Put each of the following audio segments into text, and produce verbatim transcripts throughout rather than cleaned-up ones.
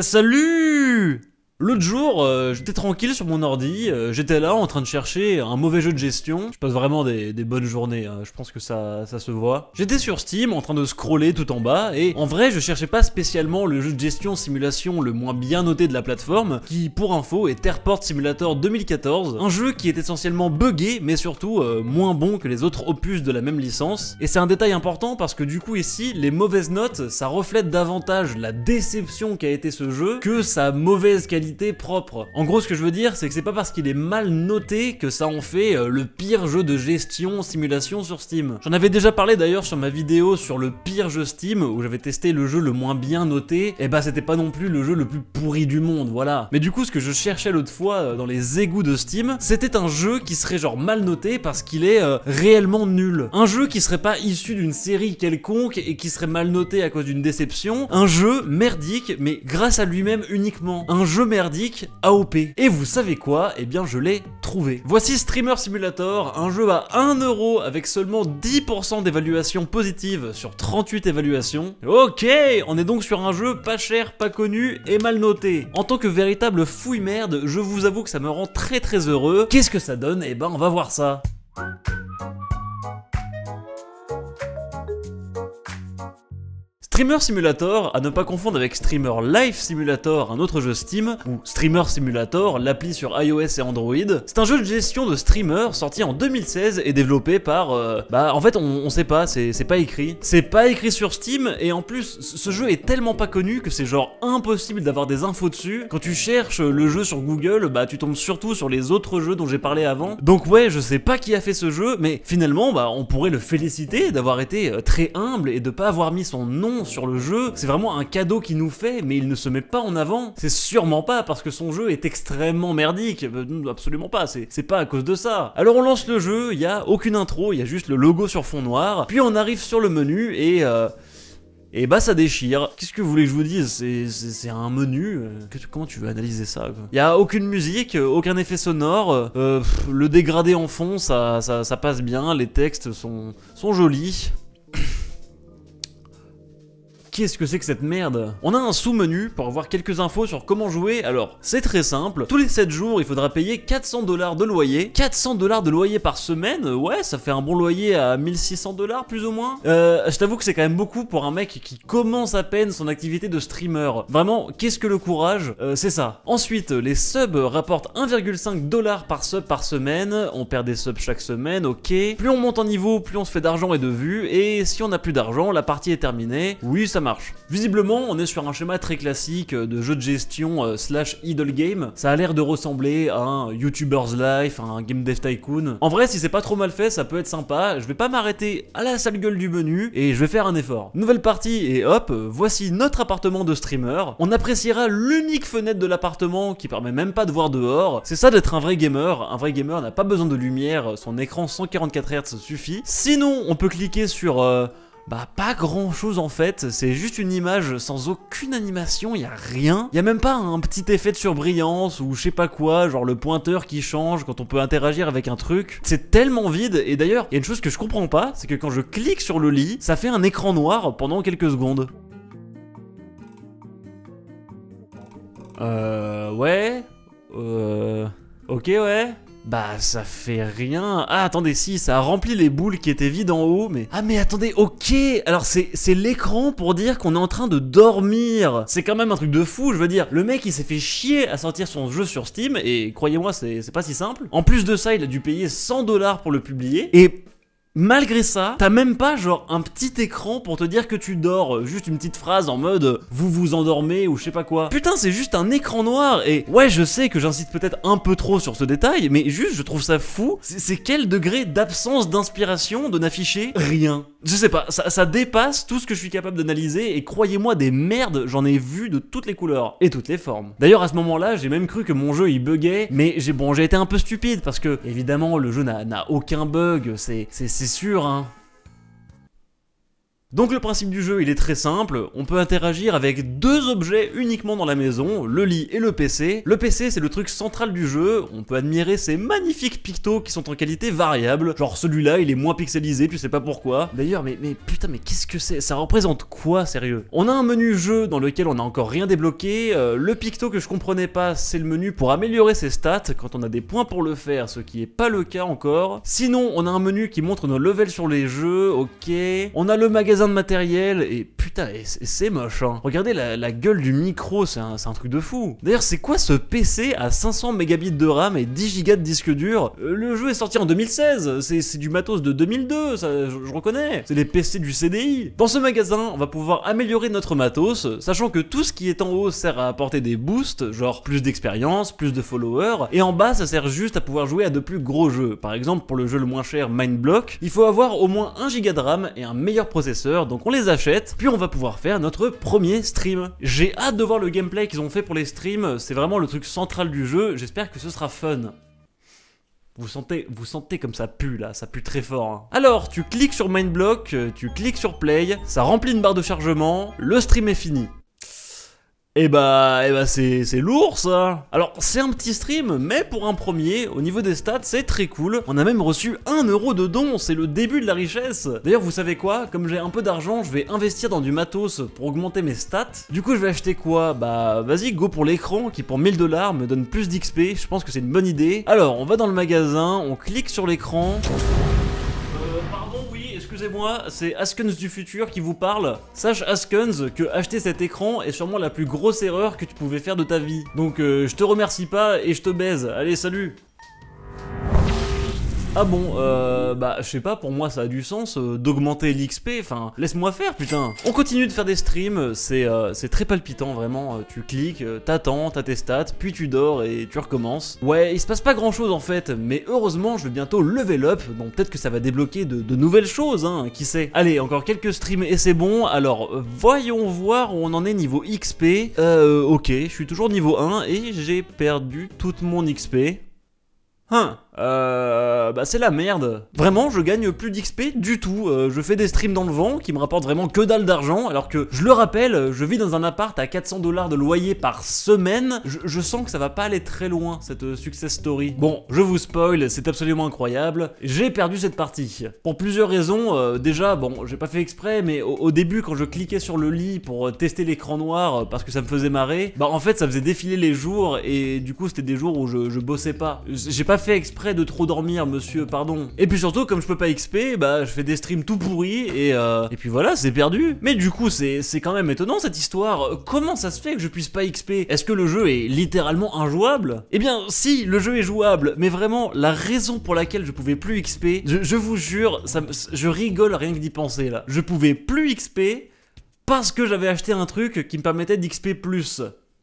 Salut! L'autre jour, euh, j'étais tranquille sur mon ordi, euh, j'étais là en train de chercher un mauvais jeu de gestion. Je passe vraiment des, des bonnes journées, hein, je pense que ça, ça se voit. J'étais sur Steam en train de scroller tout en bas et en vrai je cherchais pas spécialement le jeu de gestion simulation le moins bien noté de la plateforme, qui pour info est Airport Simulator deux mille quatorze, un jeu qui est essentiellement buggé mais surtout euh, moins bon que les autres opus de la même licence. Et c'est un détail important parce que du coup ici, les mauvaises notes, ça reflète davantage la déception qu'a été ce jeu que sa mauvaise qualité propre. En gros, ce que je veux dire, c'est que c'est pas parce qu'il est mal noté que ça en fait euh, le pire jeu de gestion simulation sur Steam. J'en avais déjà parlé d'ailleurs sur ma vidéo sur le pire jeu Steam, où j'avais testé le jeu le moins bien noté, et bah c'était pas non plus le jeu le plus pourri du monde, voilà. Mais du coup, ce que je cherchais l'autre fois euh, dans les égouts de Steam, c'était un jeu qui serait genre mal noté parce qu'il est euh, réellement nul. Un jeu qui serait pas issu d'une série quelconque et qui serait mal noté à cause d'une déception. Un jeu merdique, mais grâce à lui-même uniquement. Un jeu merdique A O P. Et vous savez quoi? Eh bien je l'ai trouvé. Voici Streamer Simulator, un jeu à un euro avec seulement dix pour cent d'évaluation positive sur trente-huit évaluations. Ok, on est donc sur un jeu pas cher, pas connu et mal noté. En tant que véritable fouille merde, je vous avoue que ça me rend très très heureux. Qu'est-ce que ça donne? Eh ben on va voir ça. Streamer Simulator, à ne pas confondre avec Streamer Life Simulator, un autre jeu Steam, ou Streamer Simulator, l'appli sur iOS et Android. C'est un jeu de gestion de streamer sorti en deux mille seize et développé par... Euh, bah en fait on, on sait pas, c'est pas écrit. C'est pas écrit sur Steam et en plus ce jeu est tellement pas connu que c'est genre impossible d'avoir des infos dessus. Quand tu cherches le jeu sur Google, bah tu tombes surtout sur les autres jeux dont j'ai parlé avant. Donc ouais, je sais pas qui a fait ce jeu, mais finalement bah on pourrait le féliciter d'avoir été très humble et de pas avoir mis son nom sur le jeu. C'est vraiment un cadeau qu'il nous fait, mais il ne se met pas en avant. C'est sûrement pas parce que son jeu est extrêmement merdique, absolument pas, c'est pas à cause de ça. Alors on lance le jeu, il y a aucune intro, il y a juste le logo sur fond noir, puis on arrive sur le menu et... Euh Et bah ça déchire. Qu'est-ce que vous voulez que je vous dise? C'est un menu. Euh, que, comment tu veux analyser ça? Il y a aucune musique, aucun effet sonore. Euh, pff, le dégradé en fond, ça, ça, ça passe bien. Les textes sont, sont jolis. Qu'est-ce que c'est que cette merde? On a un sous-menu pour avoir quelques infos sur comment jouer. Alors, c'est très simple. Tous les sept jours, il faudra payer quatre cents dollars de loyer. quatre cents dollars de loyer par semaine? Ouais, ça fait un bon loyer à mille six cents dollars plus ou moins. Euh, je t'avoue que c'est quand même beaucoup pour un mec qui commence à peine son activité de streamer. Vraiment, qu'est-ce que le courage? euh, C'est ça. Ensuite, les subs rapportent un virgule cinq dollars par sub par semaine. On perd des subs chaque semaine, ok. Plus on monte en niveau, plus on se fait d'argent et de vues. Et si on n'a plus d'argent, la partie est terminée. Oui, ça marche. Visiblement, on est sur un schéma très classique de jeu de gestion euh, slash idle game. Ça a l'air de ressembler à un YouTuber's Life, à un Game Dev Tycoon. En vrai, si c'est pas trop mal fait, ça peut être sympa. Je vais pas m'arrêter à la sale gueule du menu et je vais faire un effort. Nouvelle partie et hop, voici notre appartement de streamer. On appréciera l'unique fenêtre de l'appartement qui permet même pas de voir dehors. C'est ça d'être un vrai gamer. Un vrai gamer n'a pas besoin de lumière, son écran cent quarante-quatre hertz suffit. Sinon, on peut cliquer sur... Euh, Bah pas grand chose en fait, c'est juste une image sans aucune animation, y a rien. Y a même pas un petit effet de surbrillance ou je sais pas quoi, genre le pointeur qui change quand on peut interagir avec un truc. C'est tellement vide, et d'ailleurs, y a une chose que je comprends pas, c'est que quand je clique sur le lit, ça fait un écran noir pendant quelques secondes. Euh... Ouais... Euh... Ok ouais... Bah ça fait rien. Ah attendez, si, ça a rempli les boules qui étaient vides en haut, mais... Ah mais attendez, ok. Alors c'est l'écran pour dire qu'on est en train de dormir. C'est quand même un truc de fou, je veux dire. Le mec il s'est fait chier à sortir son jeu sur Steam, et croyez-moi c'est pas si simple. En plus de ça, il a dû payer cent dollars pour le publier, et... malgré ça, t'as même pas genre un petit écran pour te dire que tu dors, juste une petite phrase en mode vous vous endormez ou je sais pas quoi. Putain, c'est juste un écran noir. Et ouais, je sais que j'insiste peut-être un peu trop sur ce détail, mais juste je trouve ça fou. C'est quel degré d'absence d'inspiration de n'afficher rien. Je sais pas, ça, ça dépasse tout ce que je suis capable d'analyser, et croyez-moi, des merdes, j'en ai vu de toutes les couleurs et toutes les formes. D'ailleurs à ce moment-là, j'ai même cru que mon jeu il buguait, mais j'ai bon, j'ai été un peu stupide parce que évidemment le jeu n'a aucun bug, c'est c'est sûr hein. Donc le principe du jeu il est très simple, on peut interagir avec deux objets uniquement dans la maison, le lit et le P C. Le P C c'est le truc central du jeu, on peut admirer ces magnifiques pictos qui sont en qualité variable, genre celui-là il est moins pixelisé, tu sais pas pourquoi. D'ailleurs mais, mais putain mais qu'est-ce que c'est? Ça représente quoi sérieux? On a un menu jeu dans lequel on a encore rien débloqué, euh, le picto que je comprenais pas c'est le menu pour améliorer ses stats quand on a des points pour le faire, ce qui est pas le cas encore. Sinon on a un menu qui montre nos levels sur les jeux, ok. On a le magasin de matériel et putain et c'est moche hein. Regardez la, la gueule du micro, c'est un, un truc de fou. D'ailleurs c'est quoi ce P C à cinq cents mégabits de RAM et dix gigas de disque dur? euh, Le jeu est sorti en deux mille seize, c'est du matos de deux mille deux, ça, je, je reconnais. C'est des P C du C D I. Dans ce magasin on va pouvoir améliorer notre matos, sachant que tout ce qui est en haut sert à apporter des boosts, genre plus d'expérience, plus de followers, et en bas ça sert juste à pouvoir jouer à de plus gros jeux. Par exemple pour le jeu le moins cher Mindblock, il faut avoir au moins un giga de RAM et un meilleur processeur, donc on les achète, puis on va pouvoir faire notre premier stream. J'ai hâte de voir le gameplay qu'ils ont fait pour les streams, c'est vraiment le truc central du jeu, j'espère que ce sera fun. Vous sentez, vous sentez comme ça pue là, ça pue très fort. Hein. Alors, tu cliques sur Mindblock, tu cliques sur Play, ça remplit une barre de chargement, le stream est fini. Et bah, et bah c'est lourd ça. Alors c'est un petit stream, mais pour un premier, au niveau des stats, c'est très cool. On a même reçu un euro de don, c'est le début de la richesse. D'ailleurs vous savez quoi, comme j'ai un peu d'argent, je vais investir dans du matos pour augmenter mes stats. Du coup je vais acheter quoi? Bah vas-y, go pour l'écran qui pour mille dollars me donne plus d'X P, je pense que c'est une bonne idée. Alors on va dans le magasin, on clique sur l'écran. Excusez-moi, c'est Askens du futur qui vous parle. Sache Askens que acheter cet écran est sûrement la plus grosse erreur que tu pouvais faire de ta vie. Donc euh, je te remercie pas et je te baise. Allez, salut. Ah bon, euh, bah je sais pas, pour moi ça a du sens euh, d'augmenter l'X P, enfin laisse-moi faire putain. On continue de faire des streams, c'est euh, très palpitant vraiment, tu cliques, euh, t'attends, t'as tes stats, puis tu dors et tu recommences. Ouais, il se passe pas grand chose en fait, mais heureusement je vais bientôt level up, donc peut-être que ça va débloquer de, de nouvelles choses, hein, qui sait. Allez, encore quelques streams et c'est bon, alors euh, voyons voir où on en est niveau X P. Euh, ok, je suis toujours niveau un et j'ai perdu toute mon X P. Hein, euh, bah c'est la merde. Vraiment, je gagne plus d'X P du tout. Euh, je fais des streams dans le vent qui me rapportent vraiment que dalle d'argent, alors que, je le rappelle, je vis dans un appart à quatre cents dollars de loyer par semaine. Je, je sens que ça va pas aller très loin, cette success story. Bon, je vous spoil, c'est absolument incroyable. J'ai perdu cette partie. Pour plusieurs raisons. Euh, déjà, bon, j'ai pas fait exprès, mais au, au début, quand je cliquais sur le lit pour tester l'écran noir, parce que ça me faisait marrer, bah en fait, ça faisait défiler les jours, et du coup, c'était des jours où je, je bossais pas. J'ai pas fait exprès de trop dormir, monsieur, pardon. Et puis surtout, comme je peux pas X P, bah je fais des streams tout pourris et euh, et puis voilà, c'est perdu. Mais du coup, c'est quand même étonnant cette histoire. Comment ça se fait que je puisse pas X P? Est-ce que le jeu est littéralement injouable? Eh bien, si, le jeu est jouable, mais vraiment, la raison pour laquelle je pouvais plus X P, je, je vous jure, ça me, je rigole rien que d'y penser là. Je pouvais plus X P parce que j'avais acheté un truc qui me permettait d'X P plus.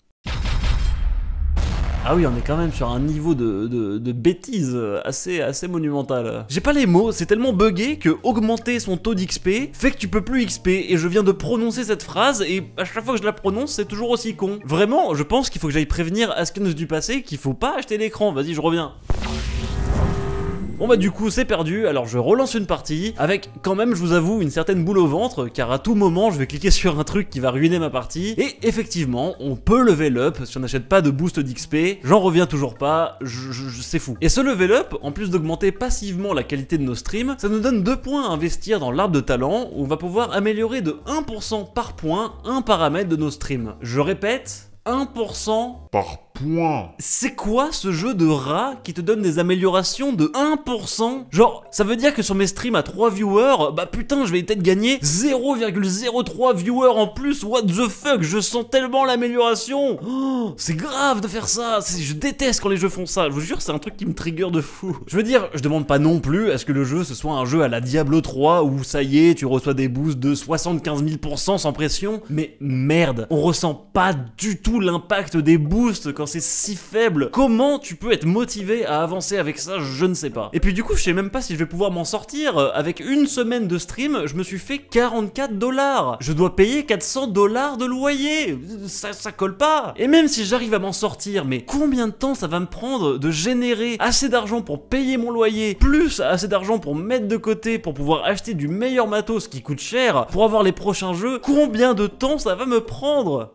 Ah oui, on est quand même sur un niveau de, de, de bêtise assez, assez monumental. J'ai pas les mots, c'est tellement buggé que augmenter son taux d'X P fait que tu peux plus X P, et je viens de prononcer cette phrase, et à chaque fois que je la prononce, c'est toujours aussi con. Vraiment, je pense qu'il faut que j'aille prévenir Askens du passé qu'il faut pas acheter l'écran. Vas-y, je reviens. Bon bah du coup c'est perdu, alors je relance une partie, avec quand même je vous avoue une certaine boule au ventre, car à tout moment je vais cliquer sur un truc qui va ruiner ma partie, et effectivement on peut level up si on n'achète pas de boost d'X P, j'en reviens toujours pas, je, je, je, c'est fou. Et ce level up, en plus d'augmenter passivement la qualité de nos streams, ça nous donne deux points à investir dans l'arbre de talent, où on va pouvoir améliorer de un pour cent par point un paramètre de nos streams. Je répète, un pour cent par point. C'est quoi ce jeu de rat qui te donne des améliorations de un pour cent? Genre, ça veut dire que sur mes streams à trois viewers, bah putain, je vais peut-être gagner zéro virgule zéro trois viewers en plus, what the fuck, je sens tellement l'amélioration. Oh, c'est grave de faire ça, je déteste quand les jeux font ça, je vous jure, c'est un truc qui me trigger de fou. Je veux dire, je demande pas non plus à ce que le jeu ce soit un jeu à la Diablo trois où ça y est, tu reçois des boosts de soixante-quinze mille pour cent sans pression, mais merde, on ressent pas du tout l'impact des boosts quand c'est si faible. Comment tu peux être motivé à avancer avec ça? Je ne sais pas. Et puis du coup, je sais même pas si je vais pouvoir m'en sortir. Avec une semaine de stream, je me suis fait quarante-quatre dollars. Je dois payer quatre cents dollars de loyer. Ça, ça colle pas. Et même si j'arrive à m'en sortir, mais combien de temps ça va me prendre de générer assez d'argent pour payer mon loyer, plus assez d'argent pour mettre de côté pour pouvoir acheter du meilleur matos qui coûte cher, pour avoir les prochains jeux? Combien de temps ça va me prendre?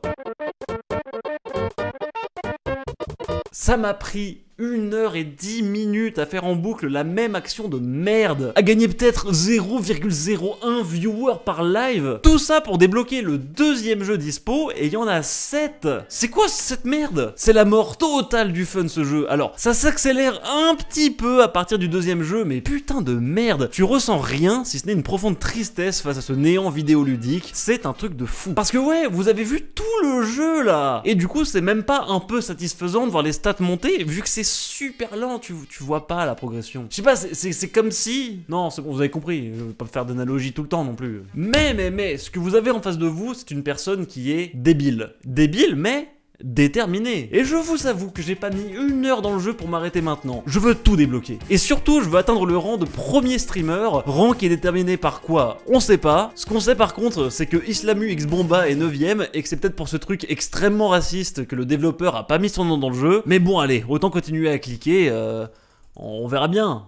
Ça m'a pris une heure et dix minutes à faire en boucle la même action de merde, à gagner peut-être zéro virgule zéro un viewer par live. Tout ça pour débloquer le deuxième jeu dispo, et il y en a sept. C'est quoi cette merde? C'est la mort totale du fun ce jeu. Alors, ça s'accélère un petit peu à partir du deuxième jeu, mais putain de merde, tu ressens rien si ce n'est une profonde tristesse face à ce néant vidéoludique. C'est un truc de fou. Parce que ouais, vous avez vu tout le jeu là, et du coup c'est même pas un peu satisfaisant de voir les stats monter, vu que c'est super lent, tu, tu vois pas la progression. Je sais pas, c'est comme si... Non, c'est bon, vous avez compris, je vais pas faire d'analogie tout le temps non plus. Mais, mais, mais, ce que vous avez en face de vous, c'est une personne qui est débile. Débile, mais... déterminé. Et je vous avoue que j'ai pas mis une heure dans le jeu pour m'arrêter maintenant. Je veux tout débloquer. Et surtout, je veux atteindre le rang de premier streamer, rang qui est déterminé par quoi? On sait pas. Ce qu'on sait par contre, c'est que Islamu X Bomba est neuvième, et que c'est peut-être pour ce truc extrêmement raciste que le développeur a pas mis son nom dans le jeu. Mais bon, allez, autant continuer à cliquer, euh, on verra bien.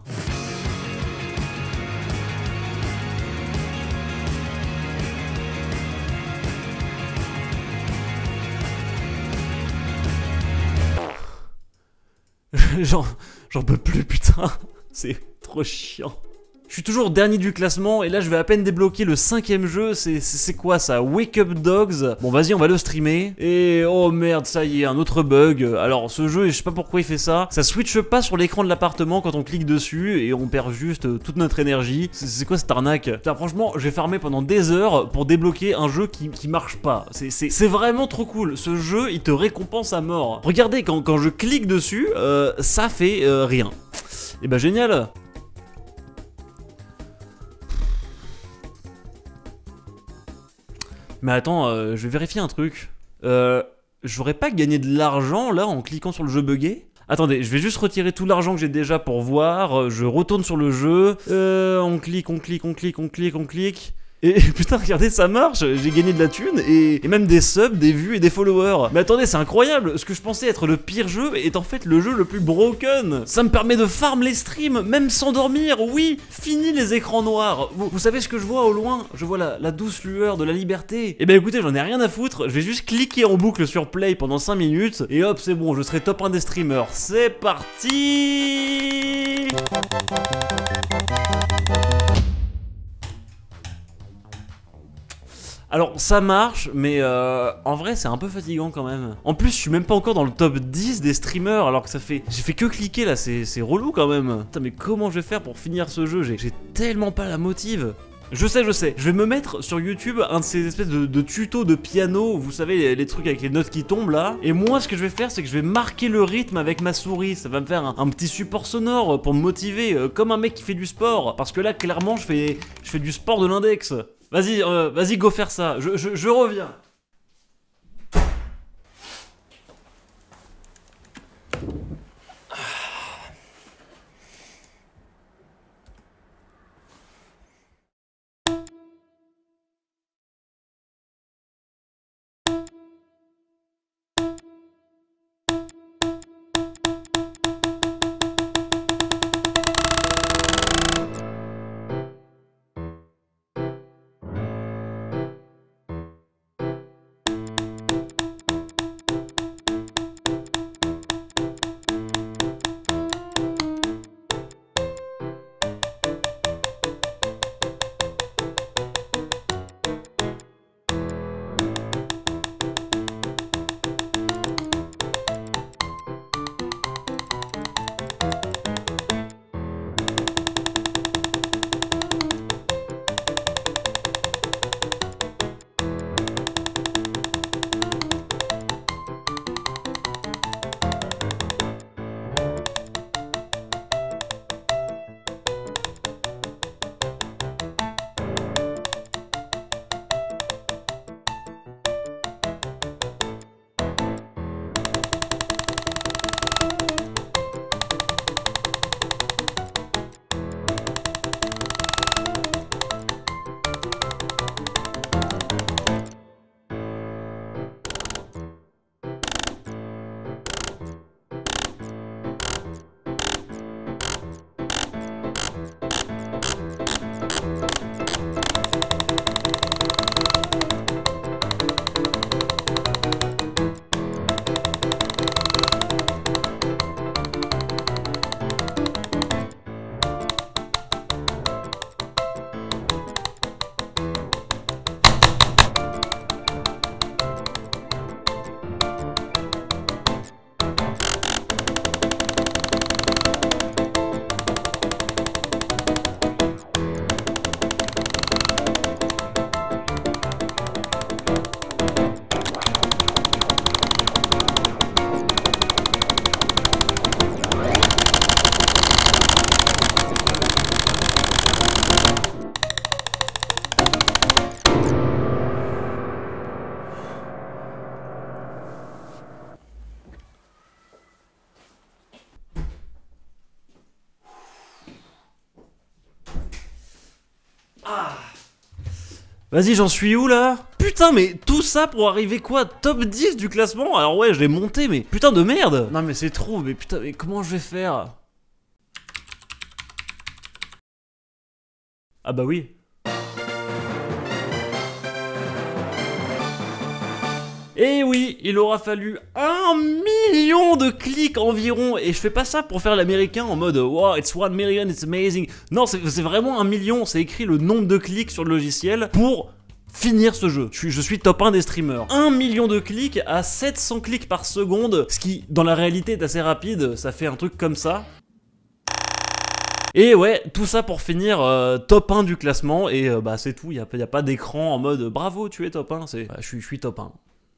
J'en j'en peux plus, putain. C'est trop chiant. Je suis toujours dernier du classement, et là je vais à peine débloquer le cinquième jeu. C'est quoi ça? Wake Up Dogs. Bon vas-y, on va le streamer. Et oh merde, ça y est, un autre bug. Alors ce jeu, je sais pas pourquoi il fait ça. Ça switche pas sur l'écran de l'appartement quand on clique dessus, et on perd juste toute notre énergie. C'est quoi cette arnaque? Putain, franchement, j'ai farmé pendant des heures pour débloquer un jeu qui, qui marche pas. C'est vraiment trop cool. Ce jeu, il te récompense à mort. Regardez, quand, quand je clique dessus, euh, ça fait euh, rien. Et bah génial. Mais attends, euh, je vais vérifier un truc. Euh, J'aurais pas gagné de l'argent là en cliquant sur le jeu buggé? Attendez, je vais juste retirer tout l'argent que j'ai déjà pour voir. Je retourne sur le jeu. Euh, on clique, on clique, on clique, on clique, on clique. Et putain, regardez, ça marche, j'ai gagné de la thune et, et même des subs, des vues et des followers. Mais attendez, c'est incroyable, ce que je pensais être le pire jeu est en fait le jeu le plus broken. Ça me permet de farm les streams, même sans dormir, oui. Fini les écrans noirs. Vous, vous savez ce que je vois au loin? Je vois la, la douce lueur de la liberté. Et ben écoutez, j'en ai rien à foutre, je vais juste cliquer en boucle sur play pendant cinq minutes et hop, c'est bon, je serai top un des streamers. C'est parti. Alors ça marche, mais euh, en vrai c'est un peu fatigant quand même. En plus je suis même pas encore dans le top dix des streamers, alors que ça fait... J'ai fait que cliquer là, c'est relou quand même. Putain, mais comment je vais faire pour finir ce jeu? J'ai tellement pas la motive. Je sais, je sais, je vais me mettre sur YouTube un de ces espèces de, de tutos de piano, vous savez, les, les trucs avec les notes qui tombent là. Et moi, ce que je vais faire, c'est que je vais marquer le rythme avec ma souris. Ça va me faire un, un petit support sonore pour me motiver, euh, comme un mec qui fait du sport. Parce que là, clairement, je fais, je fais du sport de l'index. Vas-y, euh, vas-y, go faire ça. Je, je, je reviens. Vas-y, j'en suis où là? Putain, mais tout ça pour arriver quoi? Top dix du classement? Alors ouais, je l'ai monté, mais putain de merde! Non mais c'est trop, mais putain, mais comment je vais faire? Ah bah oui. Et oui, il aura fallu un million de clics environ, et je fais pas ça pour faire l'américain en mode wow, it's one million, it's amazing. Non, c'est vraiment un million, c'est écrit le nombre de clics sur le logiciel pour finir ce jeu. Je suis, je suis top un des streamers. un million de clics à sept cents clics par seconde, ce qui dans la réalité est assez rapide, ça fait un truc comme ça. Et ouais, tout ça pour finir euh, top un du classement, et euh, bah c'est tout, il n'y a, y a pas d'écran en mode bravo, tu es top un, c'est bah, je suis, je suis top un.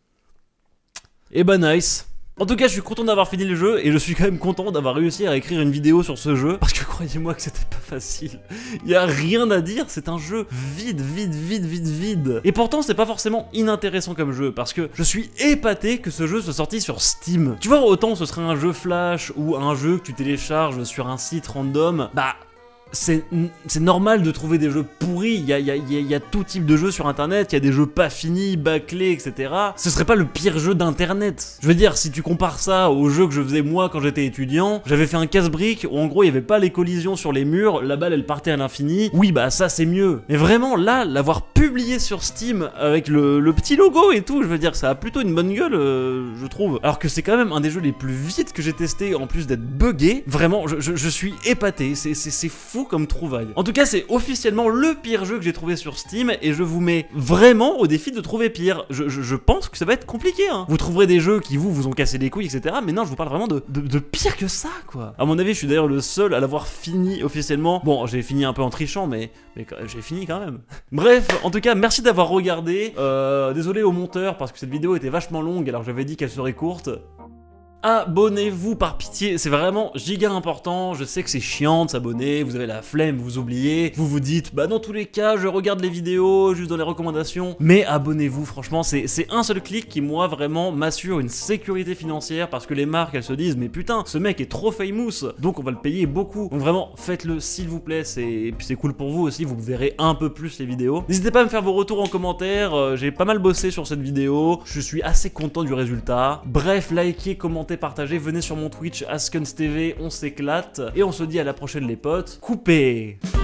Et bah nice. En tout cas, je suis content d'avoir fini le jeu et je suis quand même content d'avoir réussi à écrire une vidéo sur ce jeu parce que croyez-moi que c'était pas facile. Il y a rien à dire, c'est un jeu vide, vide, vide, vide, vide. Et pourtant, c'est pas forcément inintéressant comme jeu parce que je suis épaté que ce jeu soit sorti sur Steam. Tu vois, autant ce serait un jeu Flash ou un jeu que tu télécharges sur un site random, bah c'est normal de trouver des jeux pourris, il y a, y, a, y a tout type de jeux sur internet, il y a des jeux pas finis, bâclés, et cetera. Ce serait pas le pire jeu d'internet. Je veux dire, si tu compares ça aux jeux que je faisais moi quand j'étais étudiant, j'avais fait un casse-brique où en gros il y avait pas les collisions sur les murs, la balle elle partait à l'infini, oui bah ça c'est mieux. Mais vraiment là, l'avoir publié sur Steam avec le, le petit logo et tout, je veux dire, ça a plutôt une bonne gueule, euh, je trouve. Alors que c'est quand même un des jeux les plus vite que j'ai testé, en plus d'être buggé, vraiment, je, je, je suis épaté, c'est fou comme trouvaille. En tout cas, c'est officiellement le pire jeu que j'ai trouvé sur Steam et je vous mets vraiment au défi de trouver pire. Je, je, je pense que ça va être compliqué, hein. Vous trouverez des jeux qui vous, vous ont cassé les couilles, et cetera. Mais non, je vous parle vraiment de, de, de pire que ça, quoi. À mon avis, je suis d'ailleurs le seul à l'avoir fini officiellement. Bon, j'ai fini un peu en trichant, mais, mais j'ai fini quand même. Bref, en tout cas, merci d'avoir regardé. Euh, désolé au monteur parce que cette vidéo était vachement longue alors j'avais dit qu'elle serait courte. Abonnez-vous par pitié, c'est vraiment giga important, je sais que c'est chiant de s'abonner, vous avez la flemme, vous oubliez, vous vous dites, bah dans tous les cas, je regarde les vidéos, juste dans les recommandations, mais abonnez-vous, franchement, c'est un seul clic qui, moi, vraiment, m'assure une sécurité financière, parce que les marques, elles se disent, mais putain, ce mec est trop famous, donc on va le payer beaucoup, donc vraiment, faites-le s'il vous plaît, et puis c'est cool pour vous aussi, vous verrez un peu plus les vidéos. N'hésitez pas à me faire vos retours en commentaire, euh, j'ai pas mal bossé sur cette vidéo, je suis assez content du résultat, bref, likez, commentez, partagez, venez sur mon Twitch AskUnsTV, on s'éclate et on se dit à la prochaine les potes, coupez.